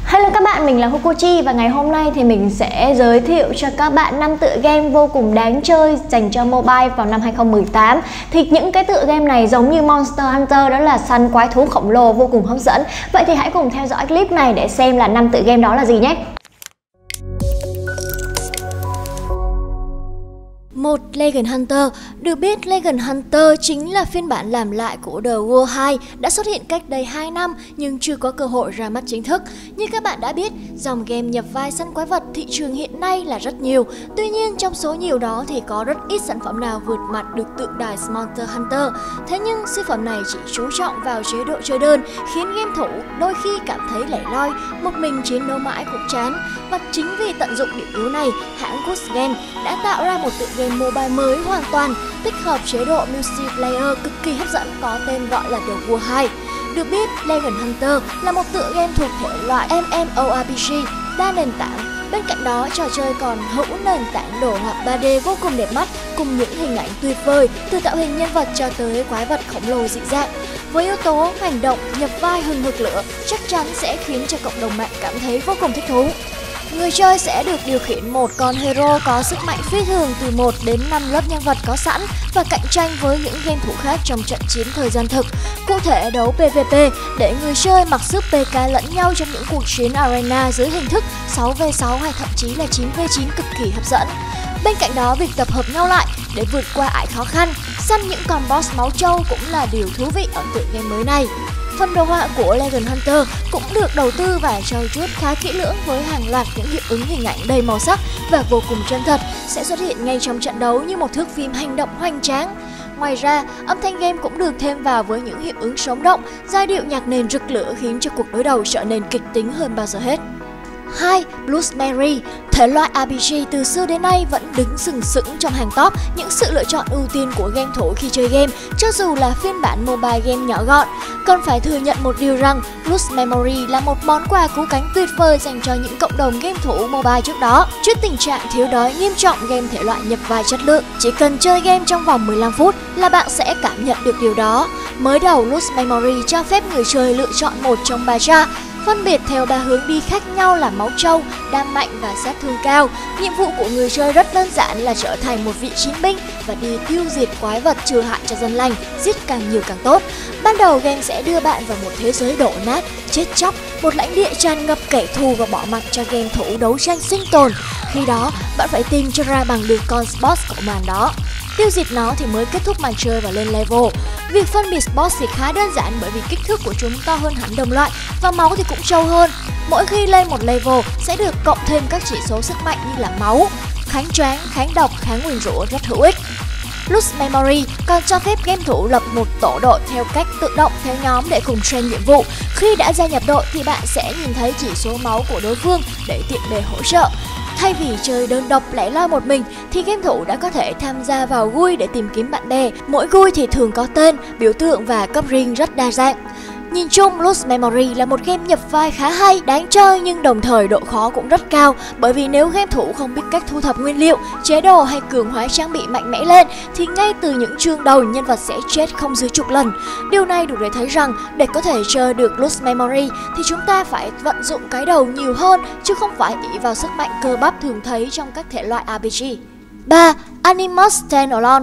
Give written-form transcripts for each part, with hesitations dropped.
Hello các bạn, mình là Hukochi và ngày hôm nay thì mình sẽ giới thiệu cho các bạn 5 tựa game vô cùng đáng chơi dành cho mobile vào năm 2018. Thì những cái tựa game này giống như Monster Hunter, đó là săn quái thú khổng lồ vô cùng hấp dẫn. Vậy thì hãy cùng theo dõi clip này để xem là 5 tựa game đó là gì nhé. 1. Legend Hunter. Được biết, Legend Hunter chính là phiên bản làm lại của The World 2 đã xuất hiện cách đây 2 năm nhưng chưa có cơ hội ra mắt chính thức. Như các bạn đã biết, dòng game nhập vai săn quái vật thị trường hiện nay là rất nhiều. Tuy nhiên, trong số nhiều đó thì có rất ít sản phẩm nào vượt mặt được tượng đài Monster Hunter. Thế nhưng, siêu phẩm này chỉ chú trọng vào chế độ chơi đơn, khiến game thủ đôi khi cảm thấy lẻ loi, một mình chiến đấu mãi cũng chán. Và chính vì tận dụng điểm yếu này, hãng Good Game đã tạo ra một tựa game mobile mới hoàn toàn, tích hợp chế độ multiplayer cực kỳ hấp dẫn có tên gọi là The World 2. Được biết, Legend Hunter là một tựa game thuộc thể loại MMORPG đa nền tảng. Bên cạnh đó, trò chơi còn hữu nền tảng đồ họa 3D vô cùng đẹp mắt cùng những hình ảnh tuyệt vời từ tạo hình nhân vật cho tới quái vật khổng lồ dị dạng. Với yếu tố hành động nhập vai hừng hực lửa, chắc chắn sẽ khiến cho cộng đồng mạng cảm thấy vô cùng thích thú. Người chơi sẽ được điều khiển một con hero có sức mạnh phi thường từ 1 đến 5 lớp nhân vật có sẵn và cạnh tranh với những game thủ khác trong trận chiến thời gian thực. Cụ thể đấu PvP để người chơi mặc sức PK lẫn nhau trong những cuộc chiến arena dưới hình thức 6v6 hay thậm chí là 9v9 cực kỳ hấp dẫn. Bên cạnh đó, việc tập hợp nhau lại để vượt qua ải khó khăn, săn những con boss máu trâu cũng là điều thú vị ở tựa game mới này. Phần đồ họa của Legend Hunter cũng được đầu tư và trau chuốt khá kỹ lưỡng với hàng loạt những hiệu ứng hình ảnh đầy màu sắc và vô cùng chân thật sẽ xuất hiện ngay trong trận đấu như một thước phim hành động hoành tráng. Ngoài ra, âm thanh game cũng được thêm vào với những hiệu ứng sống động, giai điệu nhạc nền rực lửa khiến cho cuộc đối đầu trở nên kịch tính hơn bao giờ hết. 2. Bloxburg. Thể loại RPG từ xưa đến nay vẫn đứng sừng sững trong hàng top những sự lựa chọn ưu tiên của game thủ khi chơi game, cho dù là phiên bản mobile game nhỏ gọn. Cần phải thừa nhận một điều rằng Bloxburg là một món quà cứu cánh tuyệt vời dành cho những cộng đồng game thủ mobile trước đó. Trước tình trạng thiếu đói nghiêm trọng game thể loại nhập vai chất lượng, chỉ cần chơi game trong vòng 15 phút là bạn sẽ cảm nhận được điều đó. Mới đầu, Bloxburg cho phép người chơi lựa chọn một trong 3 tra, phân biệt theo 3 hướng đi khác nhau là máu trâu, đam mạnh và sát thương cao. Nhiệm vụ của người chơi rất đơn giản là trở thành một vị chiến binh và đi tiêu diệt quái vật trừ hại cho dân lành, giết càng nhiều càng tốt. Ban đầu game sẽ đưa bạn vào một thế giới đổ nát, chết chóc, một lãnh địa tràn ngập kẻ thù và bỏ mặc cho game thủ đấu tranh sinh tồn. Khi đó, bạn phải tìm cho ra bằng được con boss của màn đó. Tiêu diệt nó thì mới kết thúc màn chơi và lên level. Việc phân biệt boss thì khá đơn giản bởi vì kích thước của chúng to hơn hẳn đồng loại và máu thì cũng trâu hơn. Mỗi khi lên một level sẽ được cộng thêm các chỉ số sức mạnh như là máu, kháng choáng, kháng độc, kháng nguyền rủa rất hữu ích. Bloxburg còn cho phép game thủ lập một tổ đội theo cách tự động theo nhóm để cùng train nhiệm vụ. Khi đã gia nhập đội thì bạn sẽ nhìn thấy chỉ số máu của đối phương để tiện bề hỗ trợ. Thay vì chơi đơn độc lẻ loi một mình thì game thủ đã có thể tham gia vào GUI để tìm kiếm bạn bè. Mỗi GUI thì thường có tên, biểu tượng và cấp ring rất đa dạng. Nhìn chung, Bloxburg là một game nhập vai khá hay, đáng chơi nhưng đồng thời độ khó cũng rất cao, bởi vì nếu game thủ không biết cách thu thập nguyên liệu, chế đồ hay cường hóa trang bị mạnh mẽ lên thì ngay từ những chương đầu nhân vật sẽ chết không dưới chục lần. Điều này đủ để thấy rằng để có thể chơi được Bloxburg thì chúng ta phải vận dụng cái đầu nhiều hơn chứ không phải ỷ vào sức mạnh cơ bắp thường thấy trong các thể loại RPG. 3. Animus Standalone.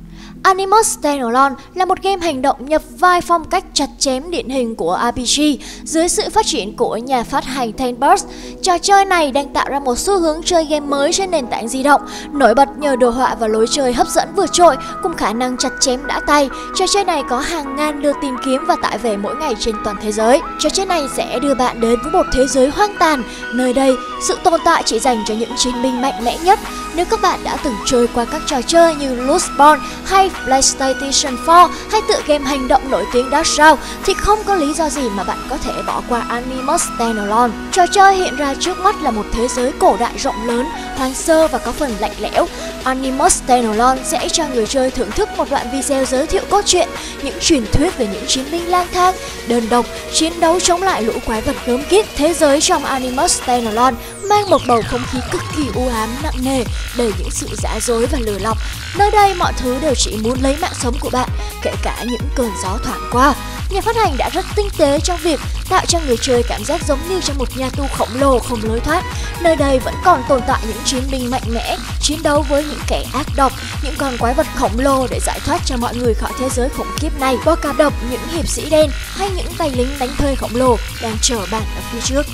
Animus Standalone là một game hành động nhập vai phong cách chặt chém điển hình của RPG dưới sự phát triển của nhà phát hành Tenbus. Trò chơi này đang tạo ra một xu hướng chơi game mới trên nền tảng di động, nổi bật nhờ đồ họa và lối chơi hấp dẫn vượt trội cùng khả năng chặt chém đã tay. Trò chơi này có hàng ngàn lượt tìm kiếm và tải về mỗi ngày trên toàn thế giới. Trò chơi này sẽ đưa bạn đến với một thế giới hoang tàn, nơi đây sự tồn tại chỉ dành cho những chiến binh mạnh mẽ nhất. Nếu các bạn đã từng chơi qua các trò chơi như Lustborn hay PlayStation 4 hay tựa game hành động nổi tiếng Dark Souls thì không có lý do gì mà bạn có thể bỏ qua Animus Standalone. Trò chơi hiện ra trước mắt là một thế giới cổ đại rộng lớn, hoang sơ và có phần lạnh lẽo. Animus Standalone sẽ cho người chơi thưởng thức một đoạn video giới thiệu cốt truyện, những truyền thuyết về những chiến binh lang thang, đơn độc, chiến đấu chống lại lũ quái vật gớm ghiếc. Thế giới trong Animus Standalone mang một bầu không khí cực kỳ u ám nặng nề, đầy những sự giả dối và lừa lọc. Nơi đây mọi thứ đều chỉ muốn lấy mạng sống của bạn, kể cả những cơn gió thoảng qua. Nhà phát hành đã rất tinh tế trong việc tạo cho người chơi cảm giác giống như trong một nhà tù khổng lồ không lối thoát. Nơi đây vẫn còn tồn tại những chiến binh mạnh mẽ, chiến đấu với những kẻ ác độc, những con quái vật khổng lồ để giải thoát cho mọi người khỏi thế giới khủng khiếp này. Có cả độc, những hiệp sĩ đen hay những tay lính đánh thuê khổng lồ đang chờ bạn ở phía trước.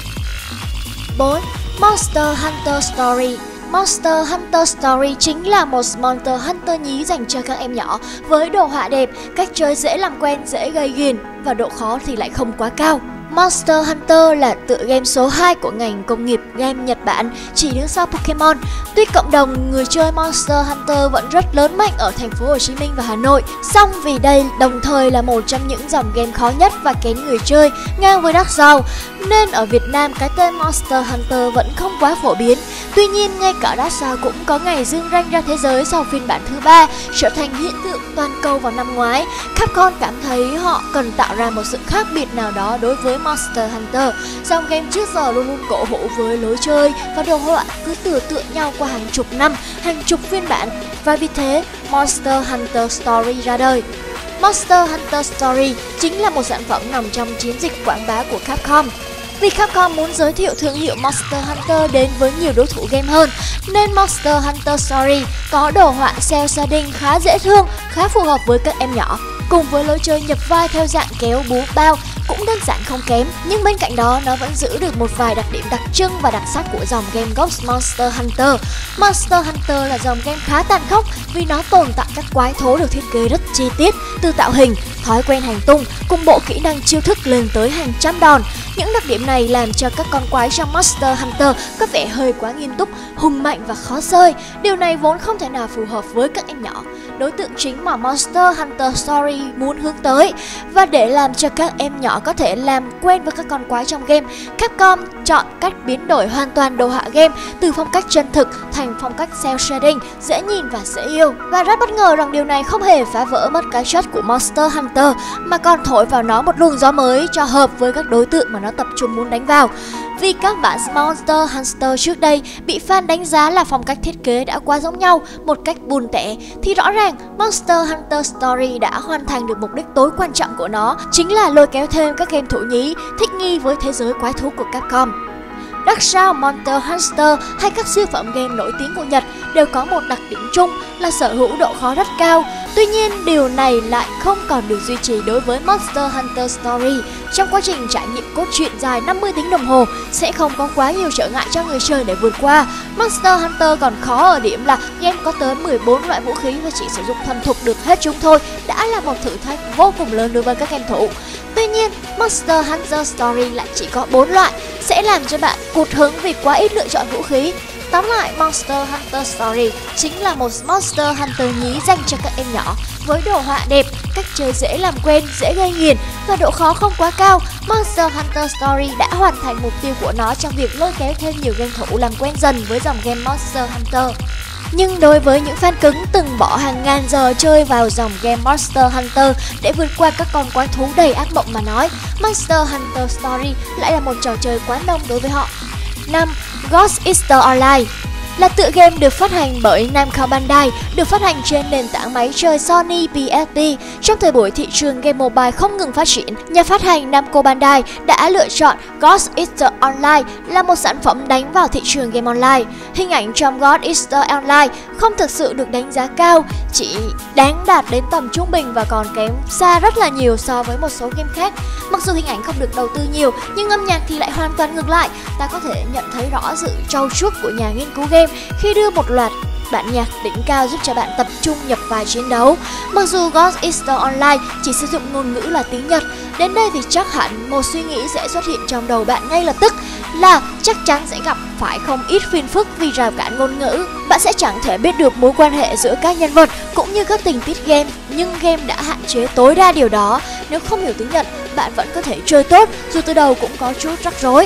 4. Monster Hunter Story. Monster Hunter Story chính là một Monster Hunter nhí dành cho các em nhỏ với đồ họa đẹp, cách chơi dễ làm quen, dễ gây ghiền và độ khó thì lại không quá cao. Monster Hunter là tựa game số 2 của ngành công nghiệp game Nhật Bản, chỉ đứng sau Pokemon. Tuy cộng đồng người chơi Monster Hunter vẫn rất lớn mạnh ở thành phố Hồ Chí Minh và Hà Nội, song vì đây đồng thời là một trong những dòng game khó nhất và kén người chơi, ngang với Dark Souls, nên ở Việt Nam cái tên Monster Hunter vẫn không quá phổ biến. Tuy nhiên, ngay cả Dark Souls cũng có ngày dương ranh ra thế giới sau phiên bản thứ 3, trở thành hiện tượng toàn cầu vào năm ngoái. Capcom cảm thấy họ cần tạo ra một sự khác biệt nào đó đối với Monster Hunter. Dòng game trước giờ luôn luôn cổ vũ với lối chơi và đồ họa cứ tựa nhau qua hàng chục năm, hàng chục phiên bản, và vì thế Monster Hunter Story ra đời. Monster Hunter Story chính là một sản phẩm nằm trong chiến dịch quảng bá của Capcom. Vì Capcom muốn giới thiệu thương hiệu Monster Hunter đến với nhiều đối thủ game hơn, nên Monster Hunter Story có đồ họa cel shading khá dễ thương, khá phù hợp với các em nhỏ. Cùng với lối chơi nhập vai theo dạng kéo búa bao cũng đơn giản không kém, nhưng bên cạnh đó nó vẫn giữ được một vài đặc điểm đặc trưng và đặc sắc của dòng game gốc Monster Hunter. Monster Hunter là dòng game khá tàn khốc vì nó tồn tại các quái thú được thiết kế rất chi tiết, từ tạo hình, thói quen hành tung cùng bộ kỹ năng chiêu thức lên tới hàng trăm đòn. Những đặc điểm này làm cho các con quái trong Monster Hunter có vẻ hơi quá nghiêm túc, hùng mạnh và khó chơi. Điều này vốn không thể nào phù hợp với các em nhỏ, đối tượng chính mà Monster Hunter Story muốn hướng tới. Và để làm cho các em nhỏ có thể làm quen với các con quái trong game, Capcom chọn cách biến đổi hoàn toàn đồ họa game từ phong cách chân thực thành phong cách cel shading, dễ nhìn và dễ yêu. Và rất bất ngờ rằng điều này không hề phá vỡ mất cái chất của Monster Hunter, mà còn thổi vào nó một luồng gió mới cho hợp với các đối tượng mà nó tập trung muốn đánh vào. Vì các bản Monster Hunter trước đây bị fan đánh giá là phong cách thiết kế đã quá giống nhau một cách buồn tẻ, thì rõ ràng Monster Hunter Story đã hoàn thành được mục đích tối quan trọng của nó, chính là lôi kéo thêm các game thủ nhí thích nghi với thế giới quái thú của Capcom. Dark Souls, Monster Hunter hay các siêu phẩm game nổi tiếng của Nhật đều có một đặc điểm chung là sở hữu độ khó rất cao. Tuy nhiên, điều này lại không còn được duy trì đối với Monster Hunter Story. Trong quá trình trải nghiệm cốt truyện dài 50 tiếng đồng hồ, sẽ không có quá nhiều trở ngại cho người chơi để vượt qua. Monster Hunter còn khó ở điểm là game có tới 14 loại vũ khí và chỉ sử dụng thuần thục được hết chúng thôi đã là một thử thách vô cùng lớn đối với các game thủ. Tuy nhiên, Monster Hunter Story lại chỉ có 4 loại, sẽ làm cho bạn cụt hứng vì quá ít lựa chọn vũ khí. Tóm lại, Monster Hunter Story chính là một Monster Hunter nhí dành cho các em nhỏ. Với đồ họa đẹp, cách chơi dễ làm quen, dễ gây nghiền và độ khó không quá cao, Monster Hunter Story đã hoàn thành mục tiêu của nó trong việc lôi kéo thêm nhiều game thủ làm quen dần với dòng game Monster Hunter. Nhưng đối với những fan cứng từng bỏ hàng ngàn giờ chơi vào dòng game Monster Hunter để vượt qua các con quái thú đầy ác mộng mà nói, Monster Hunter Story lại là một trò chơi quá nông đối với họ. 5. Ghost Easter Online là tựa game được phát hành bởi Namco Bandai, được phát hành trên nền tảng máy chơi Sony PSP. Trong thời buổi thị trường game mobile không ngừng phát triển, nhà phát hành Namco Bandai đã lựa chọn Ghost Easter Online là một sản phẩm đánh vào thị trường game online. Hình ảnh trong Ghost Easter Online không thực sự được đánh giá cao, chỉ đáng đạt đến tầm trung bình và còn kém xa rất là nhiều so với một số game khác. Mặc dù hình ảnh không được đầu tư nhiều, nhưng âm nhạc thì lại hoàn toàn ngược lại. Ta có thể nhận thấy rõ sự trau chuốt của nhà nghiên cứu game khi đưa một loạt bản nhạc đỉnh cao giúp cho bạn tập trung nhập vai chiến đấu. Mặc dù Ghost Easter Online chỉ sử dụng ngôn ngữ là tiếng Nhật, đến đây thì chắc hẳn một suy nghĩ sẽ xuất hiện trong đầu bạn ngay lập tức là chắc chắn sẽ gặp phải không ít phiền phức vì rào cản ngôn ngữ. Bạn sẽ chẳng thể biết được mối quan hệ giữa các nhân vật cũng như các tình tiết game, nhưng game đã hạn chế tối đa điều đó. Nếu không hiểu tiếng Nhật, bạn vẫn có thể chơi tốt dù từ đầu cũng có chút rắc rối.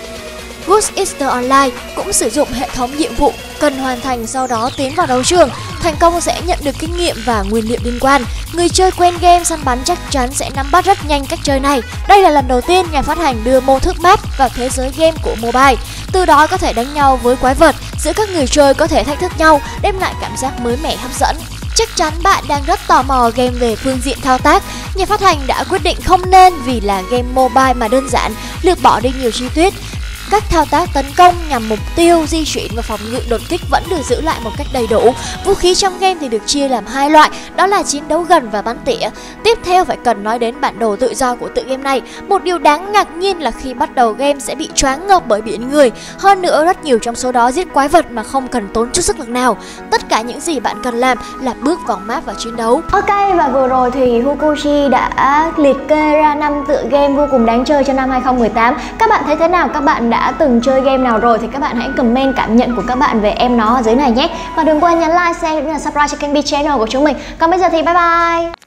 Ghost Easter Online cũng sử dụng hệ thống nhiệm vụ cần hoàn thành sau đó tiến vào đấu trường. Thành công sẽ nhận được kinh nghiệm và nguyên liệu liên quan. Người chơi quen game săn bắn chắc chắn sẽ nắm bắt rất nhanh cách chơi này. Đây là lần đầu tiên nhà phát hành đưa mô thức map vào thế giới game của mobile. Từ đó có thể đánh nhau với quái vật, giữa các người chơi có thể thách thức nhau, đem lại cảm giác mới mẻ hấp dẫn. Chắc chắn bạn đang rất tò mò game về phương diện thao tác. Nhà phát hành đã quyết định không nên vì là game mobile mà đơn giản, lược bỏ đi nhiều chi tiết. Các thao tác tấn công nhằm mục tiêu, di chuyển và phòng ngự đột kích vẫn được giữ lại một cách đầy đủ. Vũ khí trong game thì được chia làm hai loại, đó là chiến đấu gần và bắn tỉa. Tiếp theo phải cần nói đến bản đồ tự do của tựa game này. Một điều đáng ngạc nhiên là khi bắt đầu game sẽ bị choáng ngợp bởi biển người. Hơn nữa rất nhiều trong số đó giết quái vật mà không cần tốn chút sức lực nào. Tất cả những gì bạn cần làm là bước vào map và chiến đấu. Ok, và vừa rồi thì Hukoshi đã liệt kê ra 5 tựa game vô cùng đáng chơi cho năm 2018. Các bạn thấy thế nào? Các bạn đã từng chơi game nào rồi thì các bạn hãy comment cảm nhận của các bạn về em nó ở dưới này nhé. Và đừng quên nhấn like, share cũng như là subscribe cho kênh B Channel của chúng mình. Còn bây giờ thì bye bye.